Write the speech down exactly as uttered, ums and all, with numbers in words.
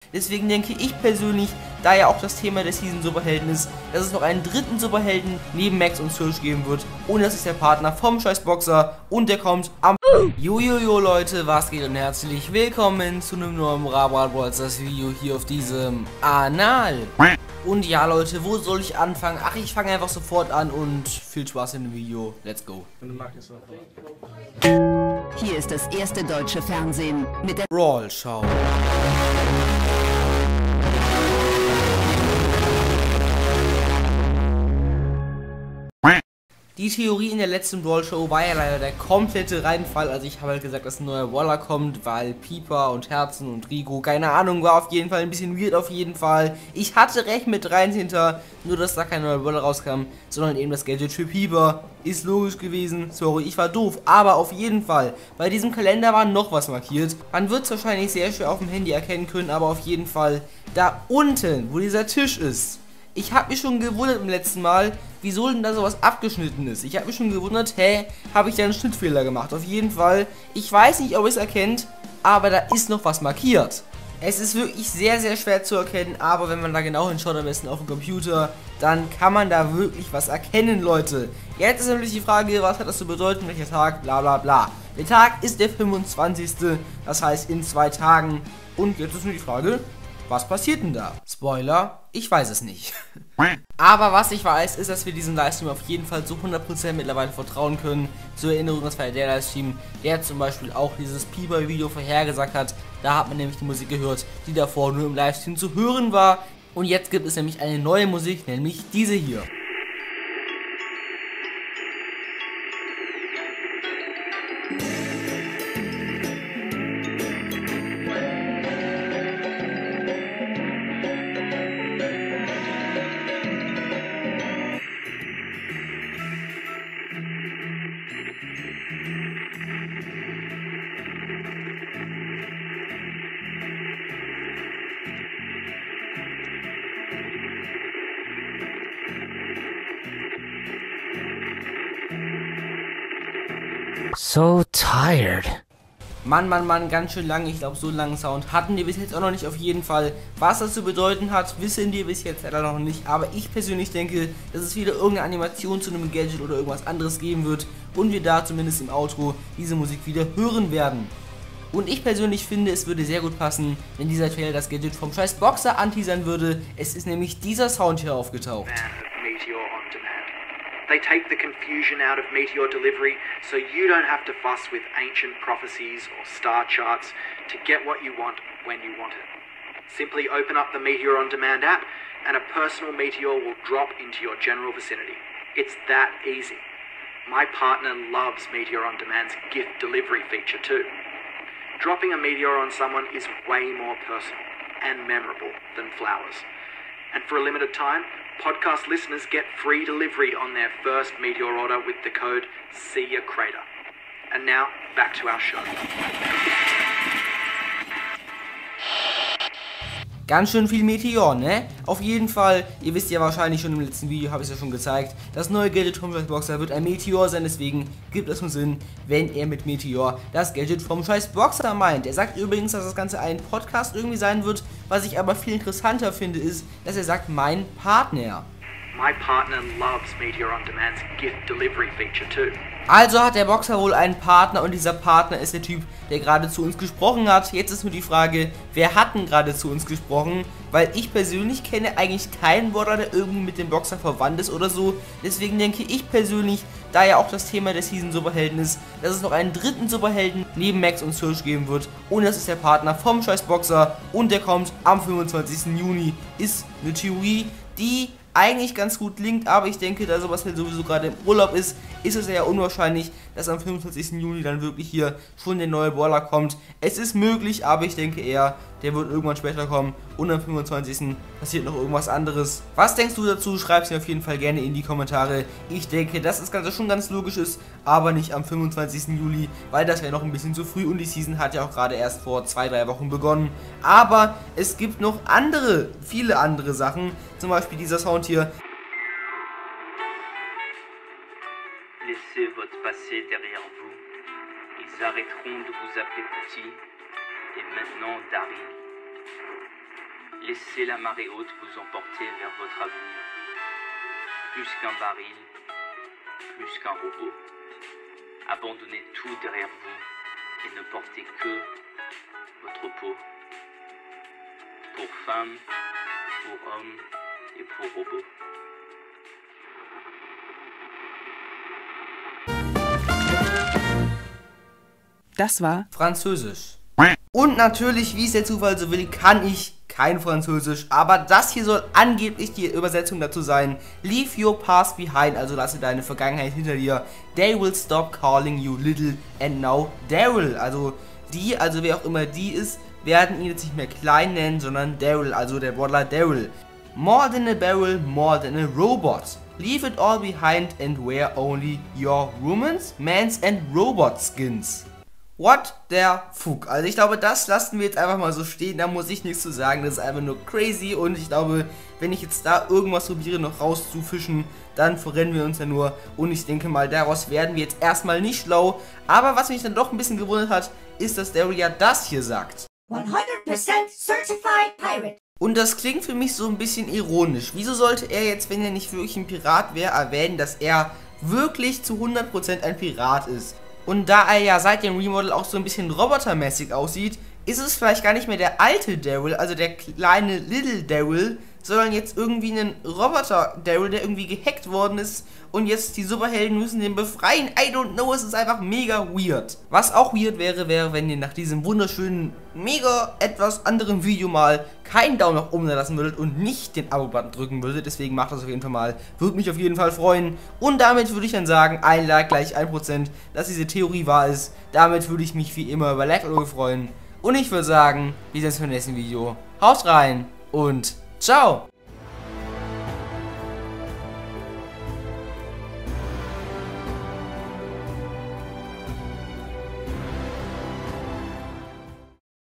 Deswegen denke ich persönlich, da ja auch das Thema der Season Superhelden ist, dass es noch einen dritten Superhelden neben Max und Surge geben wird. Und das ist der Partner vom Scheißboxer und der kommt am... Jojojo Leute, was geht und herzlich willkommen zu einem neuen Brawl-Brawlers Video hier auf diesem Kanal. Und ja Leute, wo soll ich anfangen? Ach, ich fange einfach sofort an und viel Spaß in dem Video. Let's go. Hier ist das erste deutsche Fernsehen mit der Brawl Show. Die Theorie in der letzten Brawl Show war ja leider der komplette Reinfall. Also ich habe halt gesagt, dass ein neuer Brawler kommt, weil Piper und Herzen und Rico, keine Ahnung, war auf jeden Fall ein bisschen weird auf jeden Fall. Ich hatte recht mit rein hinter, nur dass da kein neuer Brawler rauskam, sondern eben das Gadget für Piper. Ist logisch gewesen, sorry, ich war doof, aber auf jeden Fall, bei diesem Kalender war noch was markiert. Man wird es wahrscheinlich sehr schwer auf dem Handy erkennen können, aber auf jeden Fall da unten, wo dieser Tisch ist. Ich habe mich schon gewundert im letzten Mal, wieso denn da sowas abgeschnitten ist. Ich habe mich schon gewundert, hä, habe ich da einen Schnittfehler gemacht? Auf jeden Fall, ich weiß nicht, ob ihr es erkennt, aber da ist noch was markiert. Es ist wirklich sehr, sehr schwer zu erkennen, aber wenn man da genau hinschaut, am besten auf dem Computer, dann kann man da wirklich was erkennen, Leute. Jetzt ist natürlich die Frage, was hat das zu bedeuten, welcher Tag, bla bla bla. Der Tag ist der fünfundzwanzigste, das heißt in zwei Tagen. Und jetzt ist nur die Frage, was passiert denn da? Spoiler, ich weiß es nicht. Aber was ich weiß, ist, dass wir diesem Livestream auf jeden Fall zu hundert Prozent mittlerweile vertrauen können. Zur Erinnerung, das war ja der Livestream, der zum Beispiel auch dieses Piper-Video vorhergesagt hat. Da hat man nämlich die Musik gehört, die davor nur im Livestream zu hören war. Und jetzt gibt es nämlich eine neue Musik, nämlich diese hier. So tired. Mann, Mann, Mann, ganz schön lang. Ich glaube, so einen langen Sound hatten wir bis jetzt auch noch nicht auf jeden Fall. Was das zu bedeuten hat, wissen wir bis jetzt leider noch nicht. Aber ich persönlich denke, dass es wieder irgendeine Animation zu einem Gadget oder irgendwas anderes geben wird. Und wir da zumindest im Outro diese Musik wieder hören werden. Und ich persönlich finde, es würde sehr gut passen, wenn dieser Trailer das Gadget vom scheiß Boxer anteasern würde. Es ist nämlich dieser Sound hier aufgetaucht. They take the confusion out of Meteor Delivery, so you don't have to fuss with ancient prophecies or star charts to get what you want when you want it. Simply open up the Meteor On Demand app and a personal Meteor will drop into your general vicinity. It's that easy. My partner loves Meteor On Demand's gift delivery feature too. Dropping a Meteor on someone is way more personal and memorable than flowers. And for a limited time, podcast listeners get free delivery on their first Meteor order with the code SEEYACRATER. And now, back to our show. Ganz schön viel Meteor, ne? Auf jeden Fall, ihr wisst ja wahrscheinlich schon im letzten Video, habe ich es ja schon gezeigt, das neue Gadget vom Scheißboxer wird ein Meteor sein, deswegen gibt es nur Sinn, wenn er mit Meteor das Gadget vom Scheißboxer meint. Er sagt übrigens, dass das Ganze ein Podcast irgendwie sein wird, was ich aber viel interessanter finde, ist, dass er sagt, mein Partner. My partner loves Meteor On Demand's gift delivery feature too. Also hat der Boxer wohl einen Partner und dieser Partner ist der Typ, der gerade zu uns gesprochen hat. Jetzt ist nur die Frage, wer hat denn gerade zu uns gesprochen? Weil ich persönlich kenne eigentlich keinen Brawler, der irgendwie mit dem Boxer verwandt ist oder so. Deswegen denke ich persönlich, da ja auch das Thema der Season Superhelden ist, dass es noch einen dritten Superhelden neben Max und Surge geben wird. Und das ist der Partner vom Scheißboxer und der kommt am fünfundzwanzigsten Juni. Ist eine Theorie, die eigentlich ganz gut klingt, aber ich denke, da sowas halt sowieso gerade im Urlaub ist, ist es ja unwahrscheinlich, dass am fünfundzwanzigsten Juni dann wirklich hier schon der neue Brawler kommt. Es ist möglich, aber ich denke eher, der wird irgendwann später kommen und am fünfundzwanzigsten passiert noch irgendwas anderes. Was denkst du dazu? Schreib es mir auf jeden Fall gerne in die Kommentare. Ich denke, dass das Ganze schon ganz logisch ist, aber nicht am fünfundzwanzigsten Juli, weil das wäre noch ein bisschen zu früh und die Season hat ja auch gerade erst vor zwei, drei Wochen begonnen. Aber es gibt noch andere, viele andere Sachen, zum Beispiel dieser Sound hier. Laissez votre passé derrière vous. Ils arrêteront de vous appeler petit. Et maintenant, Daryl. Laissez la marée haute vous emporter vers votre avenir. Plus qu'un baril, plus qu'un robot. Abandonnez tout derrière vous et ne portez que votre peau. Pour femmes, pour hommes et pour robots. Das war Französisch. Und natürlich, wie es der Zufall so will, kann ich kein Französisch, aber das hier soll angeblich die Übersetzung dazu sein. Leave your past behind, also lasse deine Vergangenheit hinter dir. They will stop calling you little and now Daryl. Also die, also wer auch immer die ist, werden ihn jetzt nicht mehr klein nennen, sondern Daryl, also der Brawler Daryl. More than a barrel, more than a robot. Leave it all behind and wear only your women's, men's and robot skins. What der Fuck. Also ich glaube, das lassen wir jetzt einfach mal so stehen, da muss ich nichts zu sagen, das ist einfach nur crazy und ich glaube, wenn ich jetzt da irgendwas probiere noch rauszufischen, dann verrennen wir uns ja nur und ich denke mal, daraus werden wir jetzt erstmal nicht schlau, aber was mich dann doch ein bisschen gewundert hat, ist, dass Daryl ja das hier sagt. hundert percent certified pirate. Und das klingt für mich so ein bisschen ironisch. Wieso sollte er jetzt, wenn er nicht wirklich ein Pirat wäre, erwähnen, dass er wirklich zu hundert Prozent ein Pirat ist? Und da er ja seit dem Remodel auch so ein bisschen robotermäßig aussieht, ist es vielleicht gar nicht mehr der alte Daryl, also der kleine Little Daryl, sondern jetzt irgendwie ein Roboter-Daryl, der irgendwie gehackt worden ist und jetzt die Superhelden müssen den befreien. I don't know, es ist einfach mega weird. Was auch weird wäre, wäre, wenn ihr nach diesem wunderschönen, mega etwas anderen Video mal keinen Daumen nach oben lassen würdet und nicht den Abo-Button drücken würdet. Deswegen macht das auf jeden Fall mal. Würde mich auf jeden Fall freuen. Und damit würde ich dann sagen, ein Like gleich ein Prozent, dass diese Theorie wahr ist. Damit würde ich mich wie immer über Like und freuen. Und ich würde sagen, wir sehen uns beim nächsten Video. Haut rein und ciao!